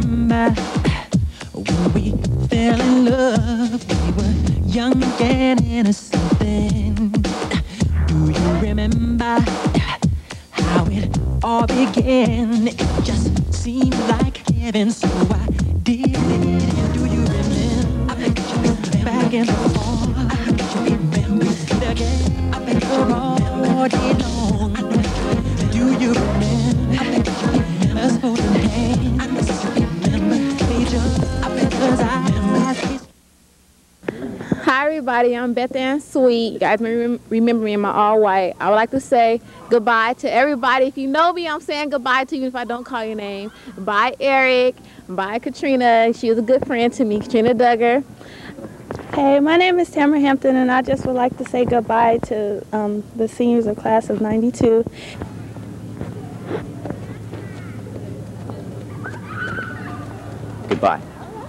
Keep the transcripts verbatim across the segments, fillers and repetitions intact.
remember when we fell in love? We were young and innocent then. Do you remember how it all began? It just seemed like heaven, so I did it. And do you remember? I bet you back and forth. I bet you remember the game. I bet you all day long. Do you remember? I bet you remember us holding hands. I bet you remember each other. I bet those eyes. Hi everybody, I'm Beth Ann Sweet. You guys may rem remember me in my all white. I would like to say goodbye to everybody. If you know me, I'm saying goodbye to you if I don't call your name. Bye Eric, bye Katrina. She was a good friend to me, Katrina Duggar. Hey, my name is Tamara Hampton, and I just would like to say goodbye to um, the seniors of class of ninety-two. Goodbye.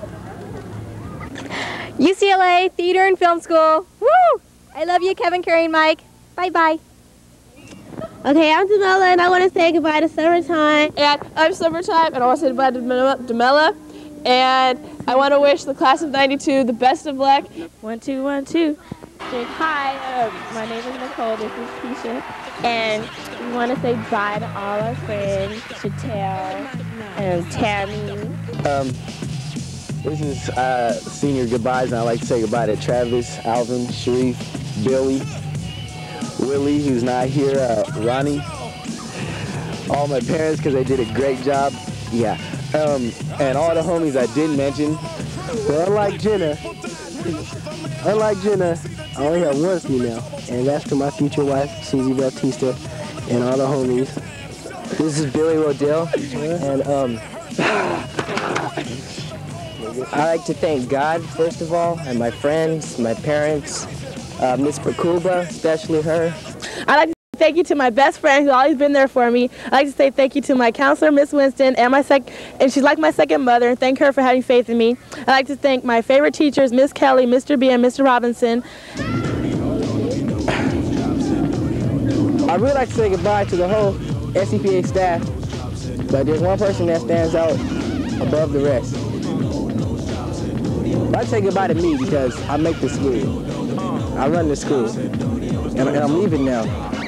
U C L A Theater and Film School. Woo! I love you, Kevin, Carrie, and Mike. Bye-bye. Okay, I'm Demella, and I want to say goodbye to Summertime. And I'm Summertime, and I want to say goodbye to Demella. And I want to wish the class of ninety-two the best of luck. One, two, one, two. Hi, uh, my name is Nicole. This is Keisha. And we want to say bye to all our friends, Chantel and Tammy. Um, This is uh, senior goodbyes, and I'd like to say goodbye to Travis, Alvin, Sharif, Billy, Willie, who's not here, uh, Ronnie, all my parents, because they did a great job. Yeah. Um, and all the homies I didn't mention. But unlike Jenna, unlike Jenna, I only have one female, and that's to my future wife, Susie Bautista, and all the homies. This is Billy Rodell, and um, I'd like to thank God, first of all, and my friends, my parents, uh, Miss Pakuba, especially her. I'd like to say thank you to my best friend who's always been there for me. I'd like to say thank you to my counselor, Miss Winston, and my sec and she's like my second mother, and thank her for having faith in me. I'd like to thank my favorite teachers, Miss Kelly, Mister B, and Mister Robinson. I really like to say goodbye to the whole S D S C P A staff, but there's one person that stands out above the rest. I'd say goodbye to me because I make the school. I run the school. And, and I'm leaving now.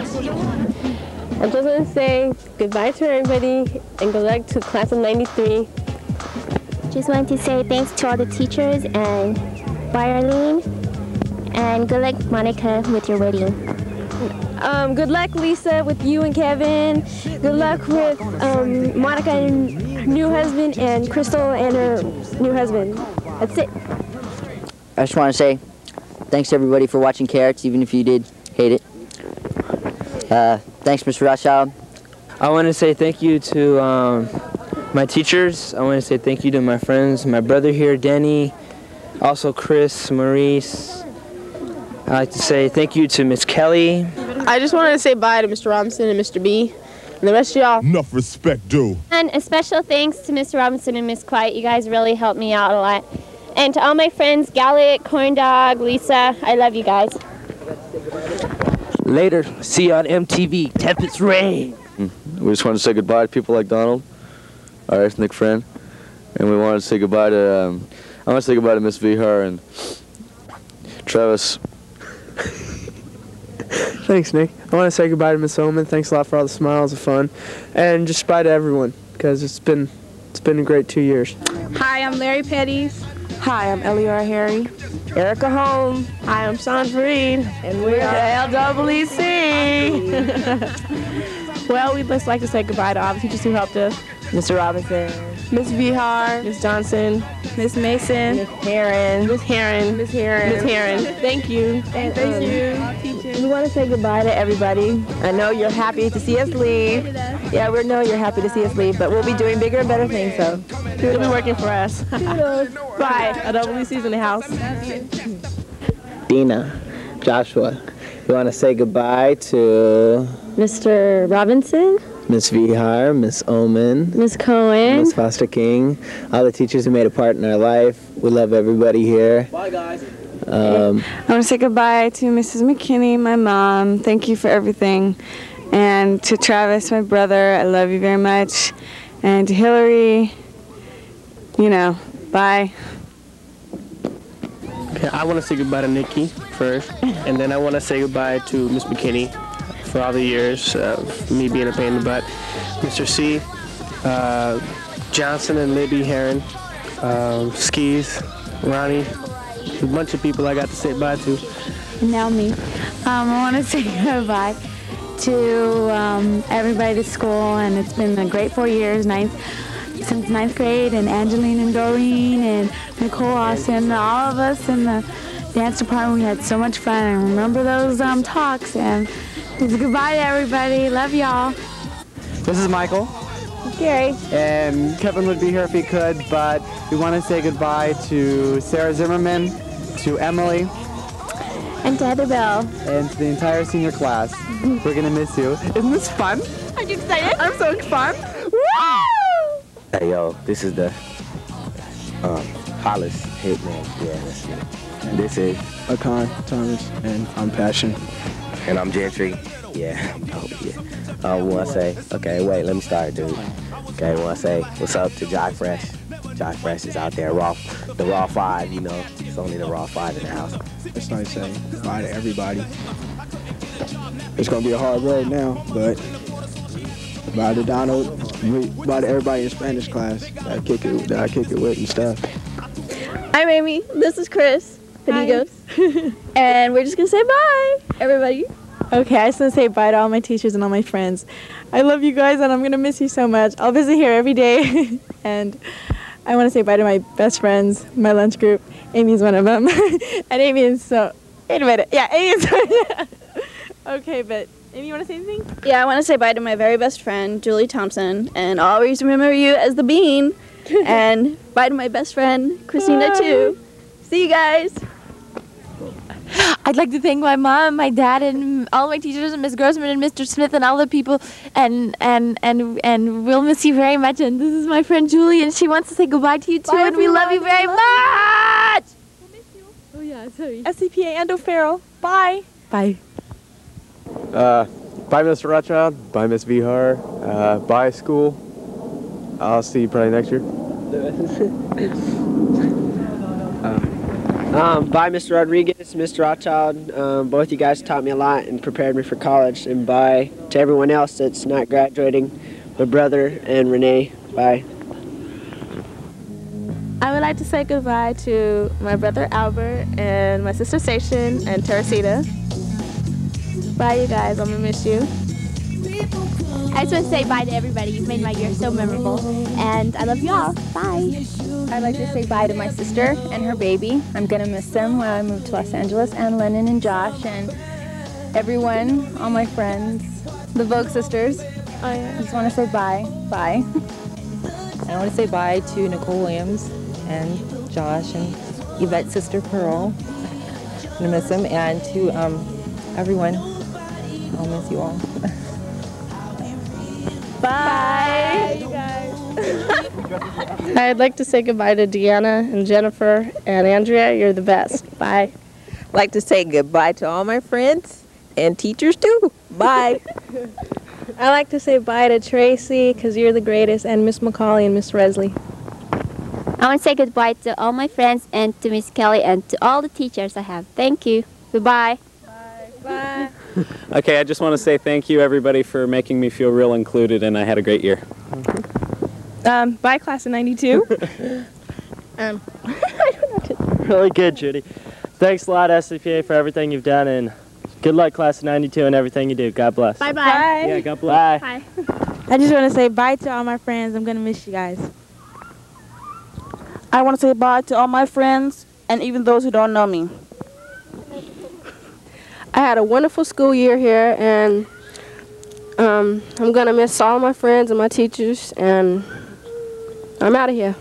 I just want to say goodbye to everybody and good luck to class of ninety-three. Just want to say thanks to all the teachers and bye Arlene. And good luck, Monica, with your wedding. Um, good luck, Lisa, with you and Kevin. Good luck with um, Monica and her new husband, and Crystal and her new husband. That's it. I just want to say thanks to everybody for watching Carrots, even if you did hate it. Uh, thanks, Mister Rothschild. I want to say thank you to um, my teachers. I want to say thank you to my friends, my brother here, Denny, also Chris, Maurice. I'd like to say thank you to Miss Kelly. I just wanted to say bye to Mister Robinson and Mister B, and the rest of y'all. Enough respect, dude. And a special thanks to Mister Robinson and Miss Quiet. You guys really helped me out a lot. And to all my friends, Gallic, Corndog, Lisa, I love you guys. Later. See you on M T V. Tempest Rain. We just want to say goodbye to people like Donald, our ethnic friend, and we want to say goodbye to. Um, I want to say goodbye to Miss Vihar and Travis. Thanks, Nick. I want to say goodbye to Miss Oman. Thanks a lot for all the smiles and fun, and just bye to everyone because it's been it's been a great two years. Hi, I'm Larry Petties. Hi, I'm Eliora Harry. Erica Holm. Hi, I'm Sean Fareed. And we're the L E E C. Well, we'd just like to say goodbye to all the teachers who helped us. Mister Robinson. Miss Vihar. Miss Johnson. Miss Mason. Miss Heron. Miss Heron. Miss Heron. Miss Heron. Thank you. And thank um, you, teachers. We want to say goodbye to everybody. I know you're happy to see us leave. Yeah, we know you're happy to see us leave, but we'll be doing bigger and better things, so you'll be working for us. Bye. A double E C's in the house. Dina, Joshua, we want to say goodbye to Mister Robinson, Miss Vihar, Miss Oman, Miss Cohen, Miss Foster King, all the teachers who made a part in our life. We love everybody here. Bye, guys. Um, I want to say goodbye to Missus McKinney, my mom. Thank you for everything. And to Travis, my brother, I love you very much. And to Hillary, you know, bye. Okay, I want to say goodbye to Nikki first, and then I want to say goodbye to Miss McKinney for all the years of me being a pain in the butt. Mister C, uh, Johnson and Libby Heron, um, Skis, Ronnie, a bunch of people I got to say bye to. And now me. Um, I want to say goodbye to um, everybody at school, and it's been a great four years, ninth, since ninth grade, and Angeline and Doreen and Nicole Austin, all of us in the dance department. We had so much fun. I remember those um, talks, and just goodbye to everybody. Love y'all. This is Michael. Gary. And Kevin would be here if he could, but we want to say goodbye to Sarah Zimmerman, to Emily, and to Heather Bell, and to the entire senior class. We're going to miss you. Isn't this fun? Are you excited? I'm so fun. Woo! Hey, yo, this is the um, Hollis Hitman. Yeah, that's it. And this is Akon Thomas, and I'm Passion. And I'm Gentry. Yeah. Oh, yeah. I want to say, okay, wait, let me start, dude. Okay, I want to say, what's up to Jock Fresh? Jock Fresh is out there, raw, the Raw Five, you know. It's only the Raw Five in the house. It's nice saying bye to everybody. It's going to be a hard road now, but bye to Donald, bye to everybody in Spanish class that I kick it, that I kick it with and stuff. I'm Amy. This is Chris. Amigos. And we're just going to say bye, everybody. Okay, I just want to say bye to all my teachers and all my friends. I love you guys, and I'm going to miss you so much. I'll visit here every day. And I want to say bye to my best friends, my lunch group. Amy's one of them. And Amy is so... Wait a minute. Yeah, Amy is... Okay, but Amy, you want to say anything? Yeah, I want to say bye to my very best friend, Julie Thompson. And I'll always remember you as the Bean. And bye to my best friend, Christina, bye. Too. See you guys. I'd like to thank my mom, my dad, and all my teachers, and Miss Grossman and Mister Smith, and all the people, and and and and we'll miss you very much. And this is my friend Julie, and she wants to say goodbye to you too, bye, and we love you very love much. We'll miss you. Oh yeah, sorry. S C P A and O'Farrell. Bye. Bye. Uh, bye, Mister Rothschild. Bye, Miss Vihar. Uh, bye, school. I'll see you probably next year. uh. Um, bye, Mister Rodriguez, Mister Rothschild. Um, both you guys taught me a lot and prepared me for college. And bye to everyone else that's not graduating. My brother and Renee. Bye. I would like to say goodbye to my brother Albert and my sister Station and Teresita. Bye, you guys. I'm gonna miss you. I just want to say bye to everybody. You've made my year so memorable, and I love you all. Bye. I'd like to say bye to my sister and her baby. I'm going to miss them when I move to Los Angeles, and Lennon and Josh and everyone, all my friends, the Vogue sisters. Oh, yeah. I just want to say bye. Bye. I want to say bye to Nicole Williams and Josh and Yvette's sister Pearl. I'm going to miss them, and to um, everyone. I'll miss you all. Bye. Bye, you guys. I'd like to say goodbye to Deanna and Jennifer and Andrea. You're the best. Bye. I'd like to say goodbye to all my friends and teachers too. Bye. I'd like to say bye to Tracy because you're the greatest, and Miss McCauley and Miss Resley. I want to say goodbye to all my friends and to Miss Kelly and to all the teachers I have. Thank you. Goodbye. Bye. Okay, I just want to say thank you, everybody, for making me feel real included, and I had a great year. Um, bye, class of ninety-two. um, Really good, Judy. Thanks a lot, S C P A, for everything you've done, and good luck, class of ninety-two, and everything you do. God bless. Bye-bye. Bye. Yeah, God bless. Bye. I just want to say bye to all my friends. I'm going to miss you guys. I want to say bye to all my friends, and even those who don't know me. I had a wonderful school year here, and um, I'm going to miss all my friends and my teachers, and I'm out of here.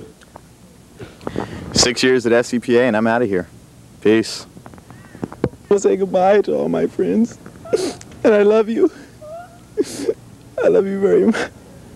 Six years at S C P A, and I'm out of here. Peace. I want to say goodbye to all my friends, and I love you. I love you very much.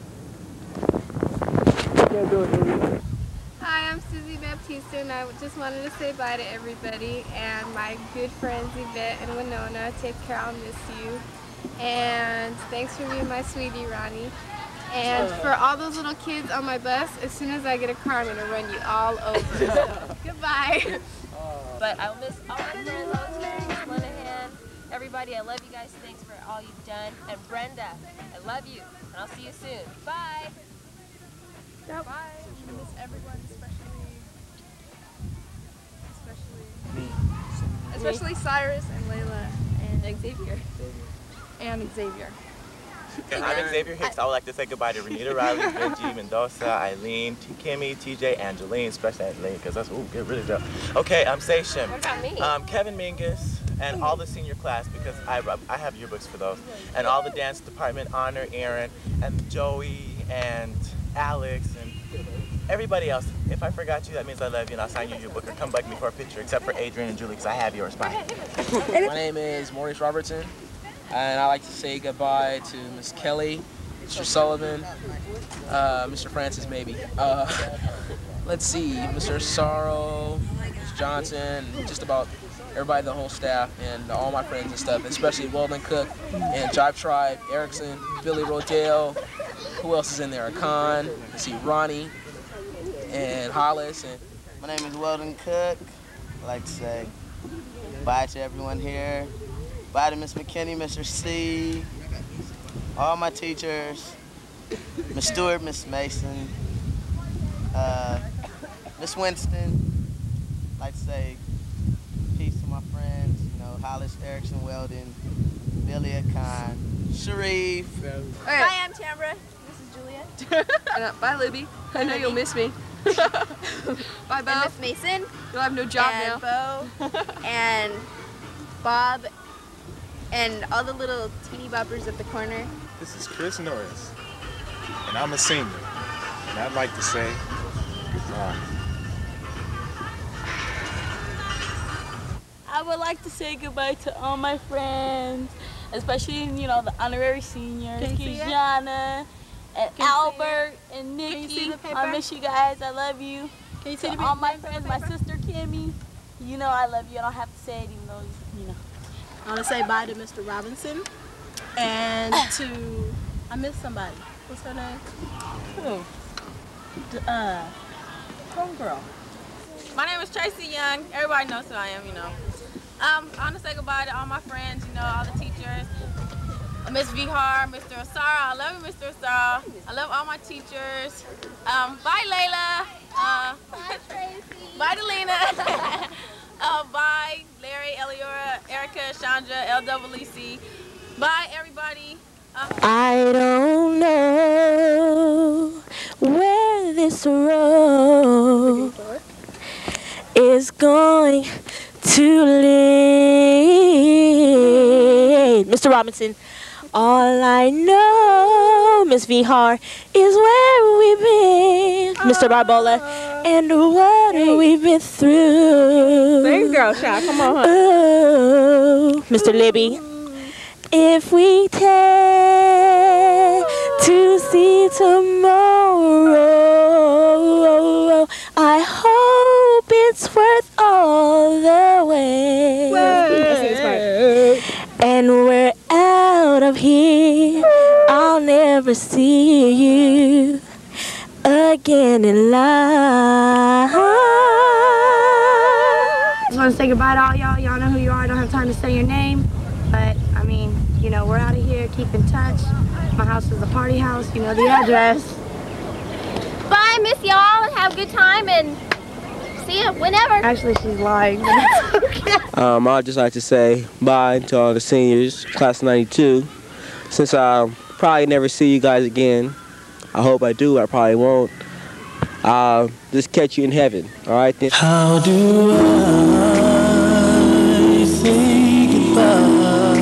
Hi, I'm Susie Baptista, and I just wanted to say bye to everybody, and my good friends Yvette and Winona. Take care, I'll miss you. And thanks for being my sweetie, Ronnie. And for all those little kids on my bus, as soon as I get a car, I'm going to run you all over. So, goodbye. But I'll miss all my friends, all the teachers, Miss Linehan, everybody. I love you guys. Thanks for all you've done. And Brenda, I love you. And I'll see you soon. Bye. Yep. Bye. I miss everyone, especially, especially Me. Especially Cyrus and Layla and Xavier. And Xavier. Okay, I'm Xavier Hicks. I would like to say goodbye to Renita Riley, Benji, Mendoza, Eileen, T. Kimmy, T J, Angeline, especially Eileen, because that's, ooh, get really dope. Okay, I'm Seishim. What about me? Um, Kevin Mingus, and all the senior class, because I, I have yearbooks for those, and all the dance department, Honor, Aaron, and Joey, and Alex, and everybody else. If I forgot you, that means I love you, and I'll sign your yearbook or come bug me for a picture, except for Adrian and Julie, because I have yours. Bye. My name is Maurice Robertson, and I'd like to say goodbye to Miss Kelly, Mister Sullivan, uh, Mister Francis, maybe. Uh, let's see, Mister Sorrow, Miss Johnson, just about everybody, the whole staff, and all my friends and stuff, especially Weldon Cook and Jive Tribe, Erickson, Billy Rodale. Who else is in there? Khan, let's see, Ronnie, and Hollis. And my name is Weldon Cook. I'd like to say bye to everyone here. Bye to Miss McKinney, Mister C, all my teachers, Miss Stewart, Miss Mason, uh, Miss Winston. I'd like to say peace to my friends, you know, Hollis, Erickson, Weldon, Billy, Khan, Sharif. Hi, I'm Tambra. This is Julia. uh, bye, Libby. I know you'll miss me. Bye, Bo. And Miss Mason. You'll have no job and now. Bo. And Bob. And all the little teeny boppers at the corner. This is Chris Norris, and I'm a senior, and I'd like to say goodbye. I would like to say goodbye to all my friends, especially, you know, the honorary seniors, Kijana, and Albert, and Nikki. I miss you guys. I love you. Can you to all my friends, my sister Kimmy, you know I love you. I don't have to say it, even though, you know. I want to say bye to Mister Robinson and to, I missed somebody. What's her name? Who? D uh, homegirl. My name is Tracy Young. Everybody knows who I am, you know. Um, I want to say goodbye to all my friends, you know, all the teachers. Miss Vihar, Mister Asara. I love you, Mister Asara. I love all my teachers. Um, bye, Layla. Uh, bye, Tracy. Bye, Delina. Uh, bye, Larry, Eliora, Erica, Chandra, L W E C. Bye, everybody. Uh, I don't know where this road is going to lead. Mister Robinson, all I know, Miss Vihar, is where we've been. Mister Barbola, and what hey. we've been through. Sing, girl, child. Come on, huh? Oh, Mister Libby, if we take to see tomorrow, I hope it's worth all the way. And we're out of here. I'll never see you again in life. I just want to say goodbye to all y'all. Y'all know who you are. I don't have time to say your name, but I mean, you know, we're out of here. Keep in touch. My house is a party house. You know the address. Bye, miss y'all, and have a good time, and see you whenever. Actually, she's lying. But it's okay. Um, I'd just like to say bye to all the seniors, class ninety-two. Since I'll probably never see you guys again, I hope I do, I probably won't. I'll just catch you in heaven, all right then? How do I say goodbye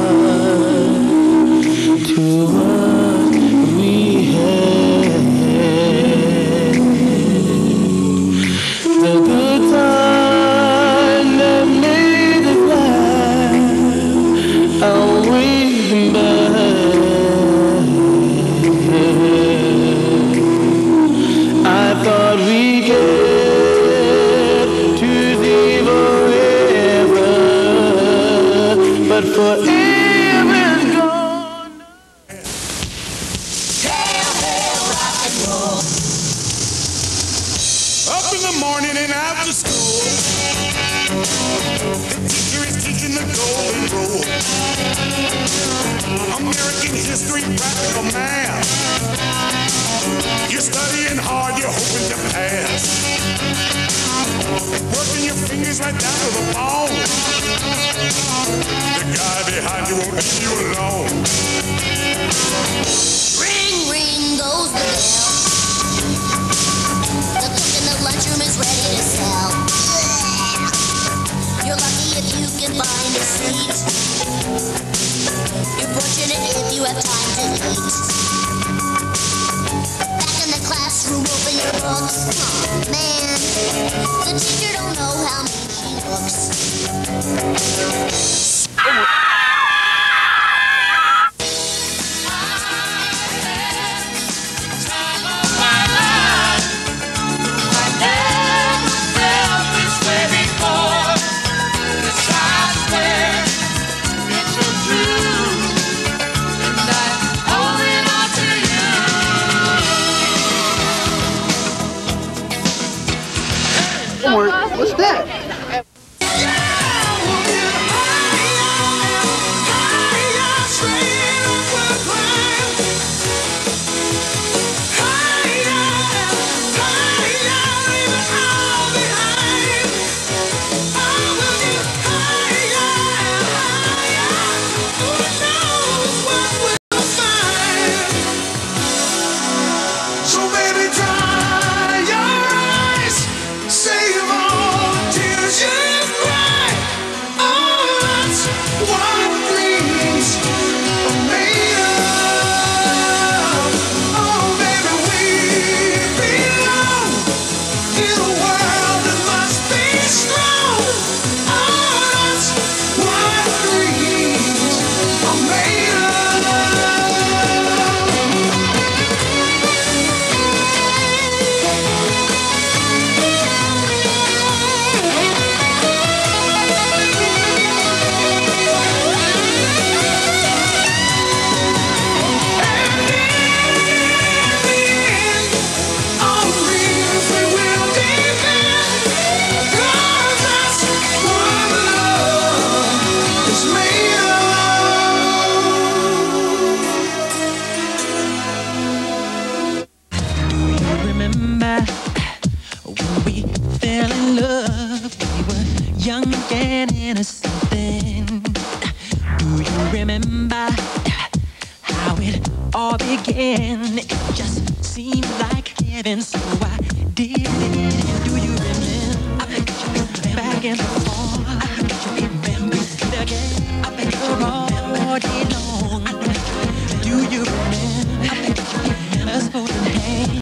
to what we had? The good time that made us laugh, I'll wait back. I thought we get to see forever, but forever is gone. Hail, hail, the morning and after school. The teacher is teaching the golden rule. American history, practical math. You're studying hard, you're hoping to pass. Working your fingers right down to the bone. The guy behind you won't leave you alone. Ring, ring goes the bell. The cook in the lunchroom is ready to sell. You're lucky if you can find a seat. You're fortunate if you have time to eat. Back in the classroom, open your books. Oh, man, the teacher don't know how mean she looks. What's that? All began, it just seemed like heaven, so I did it. Do you remember? I bet you back and forth. I bet you remember again. I bet you remember all day long.